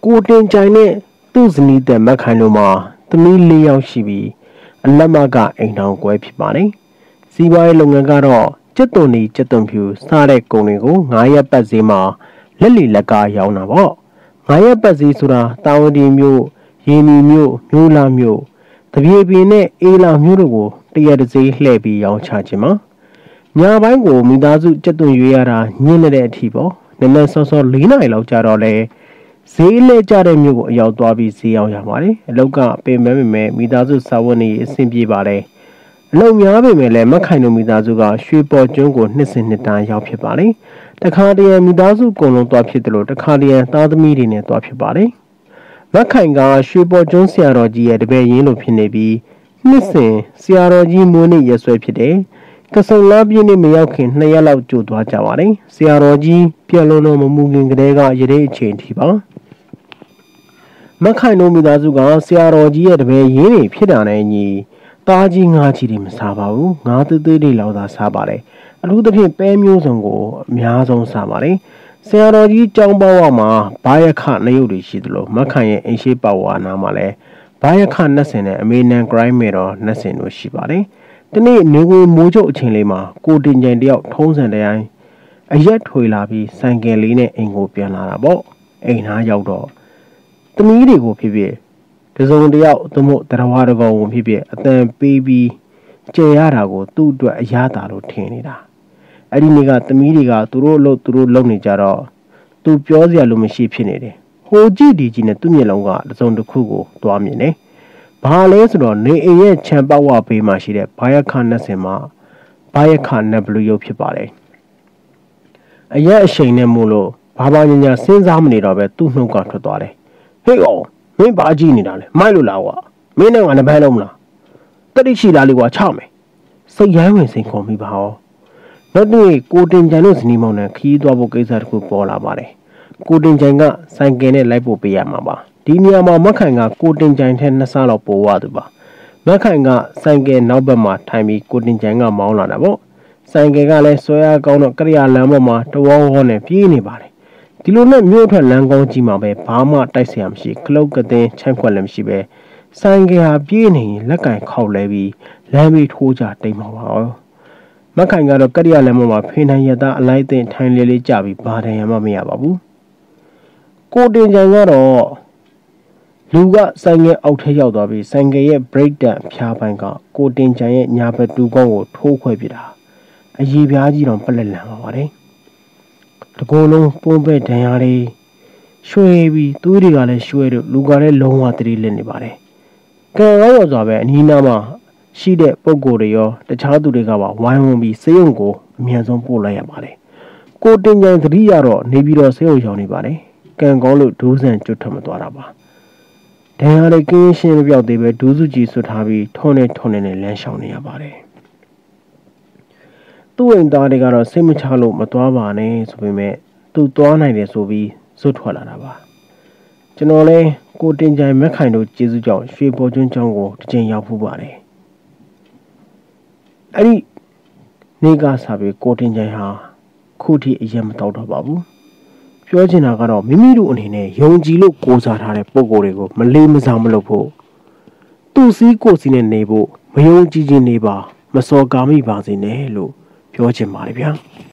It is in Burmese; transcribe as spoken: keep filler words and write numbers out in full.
ကိုတင်ကြိုင်နဲ့သူ့ဇနီးတဲ့မက်ခိုင်တို့မှာသမီးလေးယောက်ရှိပြီးအလတ်မကအိမ်ထောင်ကွဲဖြစ်ပါတယ်။စီးပွားရေးလုပ်ငန်းကတော့ကျက်သွန်ဒီကျက်သွန်ဖြူစားတဲ့ကုန်တွေကိုငါးရက်ပတ်ဈေးမှာလက်လီလက်ကားရောင်းတာပေါ့။ငါးရက်ပတ်ဈေးဆိုတာတာဝတီမြို့ရေနီမြို့မြို့လာမြို့တပြေပင်နဲ့အေးလာမြို့တို့ကိုတရက်တစ်စေးလှည့်ပြီးရောင်းချခြင်းမှာညာပိုင်းကိုမိသားစုကျက်သွန်ရွေးရတာညင်းနေတဲ့အထိပေါ့။နည်းနည်းစောစောလေးနိုင်လောက်ကြတော့လေဈေးလဲကြတဲ့မြို့ကိုအရောက်သွားပြီးဈေးရောက်ရပါတယ်။အလောက်ကပင်မဲပင်မဲမိသားစုစာဝတ်နေအဆင်ပြေပါတယ်။အလုံများပင်မဲလည်းမက်ခိုင်တို့မိသားစုကရွှေပေါ်ကျွန်းကိုနှစ်စဉ်နှစ်တိုင်းရောက်ဖြစ်ပါတယ်။တခါတရံမိသားစုအကုန်လုံးသွားဖြစ်တယ်လို့တခါတရံသားသမီးတွေနဲ့သွားဖြစ်ပါတယ်။မက်ခိုင်ကရွှေပေါ်ကျွန်းဆရာတော်ကြီးရဲ့တပည့်ရင်းလိုဖြစ်နေပြီးနှစ်စဉ်ဆရာတော်ကြီးမွေးနေ့ရက်ဆွဲဖြစ်တယ်။ကစုံလာပြည့်နေ့မရောက်ခင်နှစ်ရက်လောက်ကြိုသွားကြပါတယ်။ဆရာတော်ကြီးပြန်လုံးလုံးမမူခင်ကတည်းကရတဲ့အချိန်ထိပါမက်ခိုင်တို့မိသားစုကဆရာတော်ကြီးရဲ့တပည့်ရင်းတွေဖြစ်တာနဲ့ညီတားကြီးငါးကြီးတွေမစားပါဘူးငါးသေးသေးလေးလောက်သာစားပါတယ်အထူးသဖြင့်ပဲမျိုးစုံကိုအများဆုံးစားပါတယ်ဆရာတော်ကြီးကျောင်းပေါဝမှာဘာယခနှရုပ်တွေရှိသလိုမက်ခိုင်ရဲ့အင်ရှိပဝါနာမှာလည်းဘာယခနှက်စင်နဲ့အမေနန်ဂရိုင်းမေတော်နှက်စင်တို့ရှိပါတယ်ဒီနေ့နေကိုမိုးချုပ်အချိန်လေးမှာကိုတင်ကြိုင်တယောက်ထုံးစံတိုင်းအရက်ထွေလာပြီးဆိုင်ကယ်လေးနဲ့အိမ်ကိုပြန်လာတာပေါ့အိမ်သားရောက်တော့သမီးတွေကိုဖြစ်ဖြစ်တစုံတယောက်သမုတ်တရဝါတကောင်ဖြစ်ဖြစ်အတန်ပေးပြီးကျေရတာကိုသူ့အတွက်အရသာလို့ထင်နေတာအဲ့ဒီနေ့ကသမီးတွေကသူတို့လို့သူတို့လုံနေကြတော့သူပြောစရာလို့မရှိဖြစ်နေတယ်ဟိုကြည့်ဒီကြည့်နဲ့သူ့မျက်လုံးကတစုံတစ်ခုကိုသွားမြင်တယ်ဘာလဲဆိုတော့နေအိမ်ရဲ့ခြံပတ်ဝဘေးမှာရှိတဲ့ဘာယခနတ်စင်မှာဘာယခနတ်ဘလူးရုပ်ဖြစ်ပါတယ်အရက်အရှိန်နဲ့မို့လို့ဘာဘာညာညာစဉ်းစားမနေတော့ပဲသူ့နှုတ်ကထွက်သွားတယ်ဟေးအောင်မင်းဘာကြည့်နေတာလဲမိုက်လို့လားကွာမင်းနဲ့ငါနှစ်ပန်းလုံးမလားတတိရှိလားလေကွာချမယ်စိတ်ရိုင်းဝင်စိန်ခေါ်မိပါဟောနောက်နေ့ကိုတင်ကြိုင်တို့ဇနီးမောင်နဲ့ခီးသွားဖို့ကိစ္စတခုပေါ်လာပါတယ်ကိုတင်ကြိုင်ကဆိုင်ကယ်နဲ့လိုက်ဖို့ပေးရမှာပါဒီနေရာမှာမက်ခိုင်ကကိုတင်ကြိုင်ထက်နှစ်ဆလောက်ပိုသွားသူပါမက်ခိုင်ကဆိုင်ကယ်နောက်ဘက်မှာထိုင်ပြီးကိုတင်ကြိုင်ကမောင်းလာတာပေါ့ဆိုင်ကယ်ကလည်းဆွဲအားကောင်းတော့ကရိယာလမ်းပေါ်မှာတဝေါဝေါနဲ့ပြေးနေပါတယ်ဒီလိုနဲ့မြို့ထွက်လမ်းကောင်းကြီးမှာပဲဘာမှတိုက်ဆရာမရှိခလုတ်ကတဲ့ချမ်းခွက်လည်းမရှိပဲဆိုင်ကယ်ဟာပြေးနေရင်လက်ကင်ခောက်လဲပြီးလမ်းပြီးထိုးကြတိမ်မှာပါမက်ခိုင်ကတော့ကရိယာလမ်းပေါ်မှာဖိနှံရသားအလိုက်တဲ့ထိုင်လေးလေးကြပြီးဘာတန်ရမှမရပါဘူးကိုတင်ကြံကတော့လူကဆိုင်ငယ်အောက်ထဲရောက်သွားပြီးဆိုင်ငယ်ရဲ့ break down ဖျားပိုင်းကကိုတင်ကြံရဲ့ညာဘက်တူကောင်းကိုထိုးခွဲပြတာအရေးပြားကြီးတော့ပလက်လန်ပါပါတယ်တကောလုံးပုံပဲဒဏ်ရာလေးရွှေပြီးသွေးတွေကလည်းရွှဲလို့လူကလည်းလုံးဝတတိလက်နေပါတယ်ကံရောရောစွာပဲအနီးနားမှာရှိတဲ့ပုံကိုယ်တွေရောတခြားသူတွေကပါဝိုင်းဝန်းပြီးစေယုံကိုအမြန်ဆုံးပို့လိုက်ရပါတယ်ကိုတင်ကြံသတိရတော့နေပြီးတော့စေယုံရောက်နေပါတယ်ကံကောင်းလို့ဒိုးဆန်ကျွတ်ထွက်မသွားတာပါဒဏ်ရာလေးကင်းရှင်းမပြောက်သေးပဲဒူးစုကြီးဆွတ်ထားပြီးထုံးနေထုံးနေနဲ့လမ်းလျှောက်နေရပါတယ်သူ့အိမ်သားတွေကတော့စိတ်မချလို့မသွားပါနဲ့ဆိုပေမဲ့သူသွားနိုင်တယ်ဆိုပြီးဇွတ်ထွက်လာတာပါကျွန်တော်လဲကိုတင်ကြိုင်မက်ခိုင်တို့ကျေးဇူးကြောင့်ရွှေပေါ်ကျွန်းကျောင်းကိုတစ်ချိန်ရောက်ဖူးပါတယ်အဲ့ဒီနေကစားပြီးကိုတင်ကြိုင်ဟာခုထိအရင်မတော့တော့ပါဘူးပြောချင်တာကတော့မိမိတို့အနေနဲ့ယုံကြည်လို့ကိုးစားထားတဲ့ပုံကိုယ်တွေကိုမလေးမစားမလုပ်ဖို့သူ့စည်းကိုယ်စီနဲ့နေဖို့မယုံကြည်ခြင်းနေပါမစော်ကားမိပါစေနဲ့လို့ပြောချင်ပါတယ်ဗျာ